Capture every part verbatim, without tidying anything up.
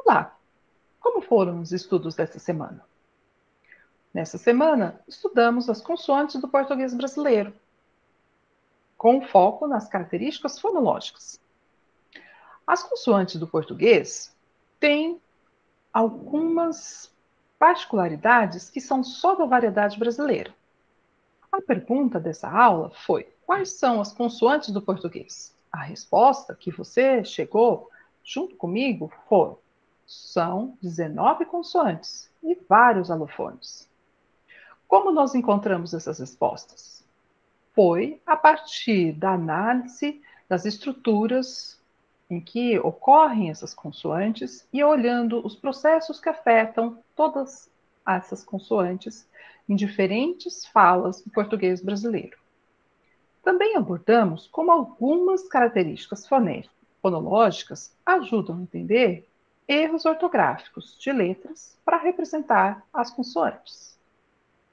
Olá, como foram os estudos dessa semana? Nessa semana, estudamos as consoantes do português brasileiro, com foco nas características fonológicas. As consoantes do português têm algumas particularidades que são só da variedade brasileira. A pergunta dessa aula foi: quais são as consoantes do português? A resposta que você chegou junto comigo foi: são dezenove consoantes e vários alofones. Como nós encontramos essas respostas? Foi a partir da análise das estruturas em que ocorrem essas consoantes e olhando os processos que afetam todas essas consoantes em diferentes falas do português brasileiro. Também abordamos como algumas características fonológicas ajudam a entender erros ortográficos de letras para representar as consoantes.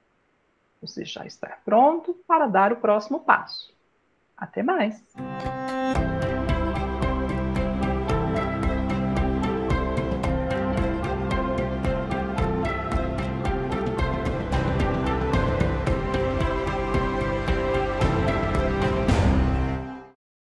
Você já está pronto para dar o próximo passo. Até mais!